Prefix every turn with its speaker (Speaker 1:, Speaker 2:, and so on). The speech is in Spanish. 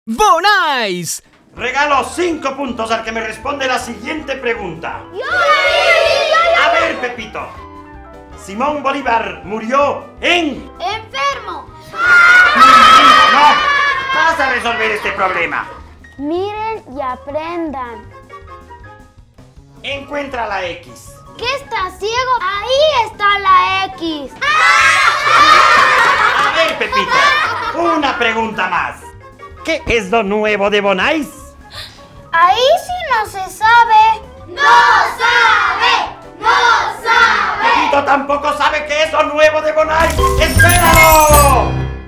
Speaker 1: ¡Bonais!
Speaker 2: Regalo 5 puntos al que me responde la siguiente pregunta. A ver, Pepito. Simón Bolívar murió en...
Speaker 3: ¡Enfermo!
Speaker 2: No, vas a resolver este problema.
Speaker 3: Miren y aprendan.
Speaker 2: Encuentra la X.
Speaker 3: ¿Qué está ciego? Ahí está la X.
Speaker 2: A ver, Pepito, una pregunta más. ¿Qué es lo nuevo de Bonais?
Speaker 3: Ahí sí no se sabe. ¡No sabe! ¡No sabe!
Speaker 2: Pepito tampoco sabe qué es lo nuevo de Bonais. ¡Espéralo!